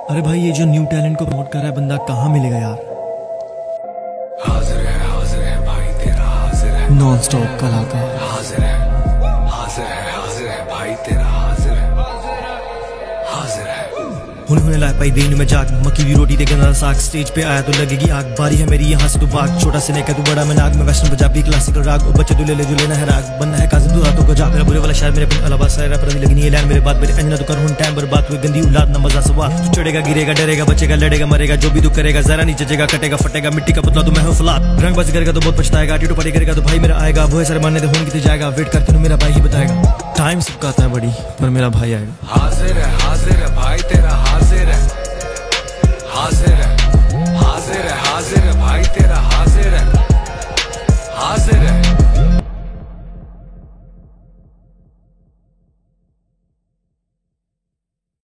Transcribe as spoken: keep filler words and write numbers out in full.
अरे भाई ये जो न्यू टैलेंट को प्रमोट कर रहा है बंदा कहाँ मिलेगा यार। हाजिर है हाजिर है भाई तेरा हाजिर है नॉन स्टॉप कलाकार हाजिर है हाजिर है हाजिर है भाई तेरा हाजिर है हाजिर है हुने हुने लाए पाई दिन में जाग मक्की की रोटी देखे ना साग स्टेज पे आया तो लगेगी आग बारी है मेरी यहाँ से तो भाग छोटा से लेकर तू बड़ा मैं नाग में वेस्टर्न पंजाबी क्लासिकल राग ओ बच्चे तू ले ले जो लेना है राग बनना है काजिम तू रातों का जाग मेरा बुरे वाला शायर मेरे अपने अलावा सारे रैपर नहीं लगनी है लैन मेरे बात मेरे अंजना तो कर हुन टाइम बर्बाद हुई गंदी औलाद ना मजा सवार तू चढ़ेगा गिरेगा डरेगा बचेगा लड़ेगा मरेगा जो भी तू करेगा जरा नहीं जचेगा कटेगा फटेगा मिट्टी का पुतला तो मैं हूँ फलात रंग बाजी करेगा तो बहुत पछताएगा टीटू पार्टी करेगा तो भाई मेरा आएगा वो सारे मानने दे होने की जाएगा वेट करके मेरा भाई ही बताएगा टाइम सबका आता है बड़ी पर मेरा भाई आएगा। हाजिर है हाजिर है भाई तेरा हाजिर है हाजिर है हाजिर है हाजिर है भाई तेरा